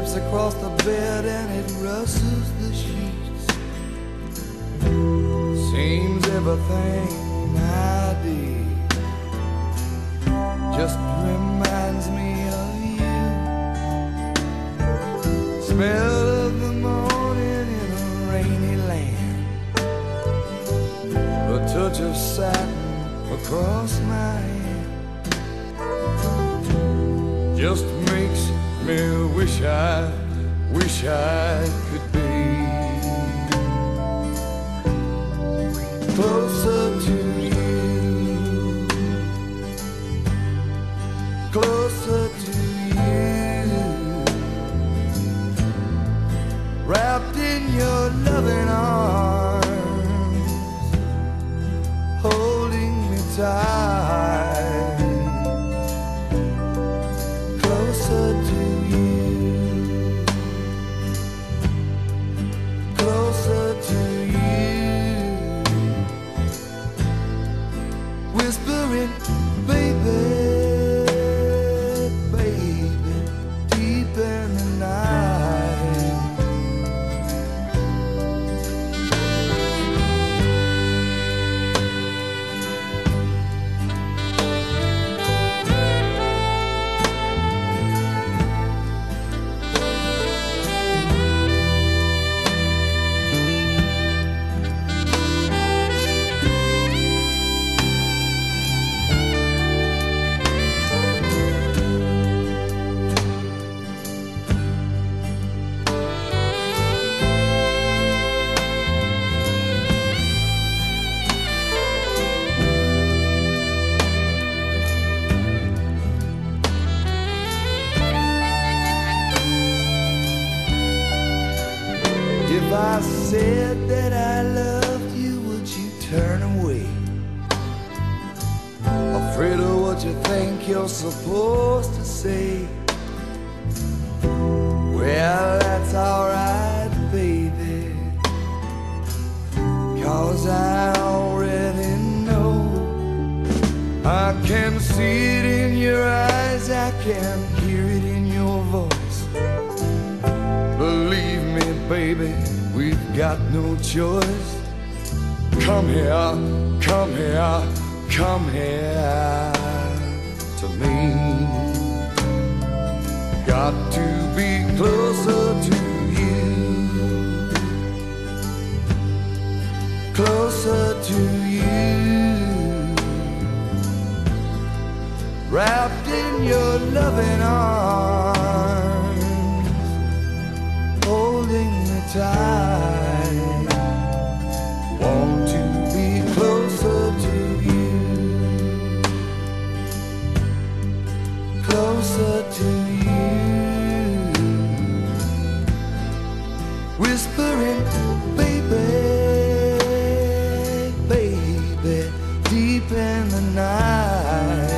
drips across the bed and it rustles the sheets. Seems everything I did just reminds me of you. Smell of the morning in a rainy land, a touch of satin across my hand, just makes me wish I could be closer to you, closer to you, wrapped in your loving arms, holding me tight, closer to you, closer to you, whispering, baby, baby, deep in the night. If I said that I loved you, would you turn away? Afraid of what you think you're supposed to say? Well, that's alright, baby, 'cause I already know. I can see it in your eyes, I can hear it in your voice. Believe me, baby, we've got no choice. Come here, come here, come here to me. Got to be closer to you, closer to you, wrapped in your loving arms, holding me tight. Want to be closer to you, closer to you, whispering, baby, baby, deep in the night.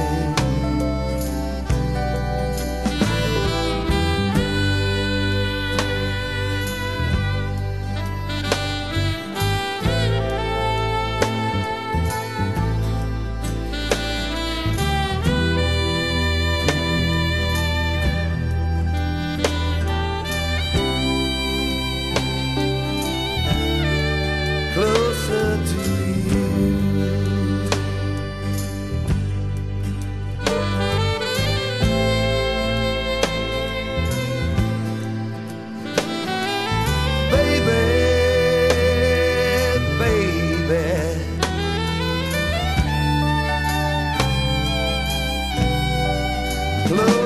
Closer to you, baby, baby, close.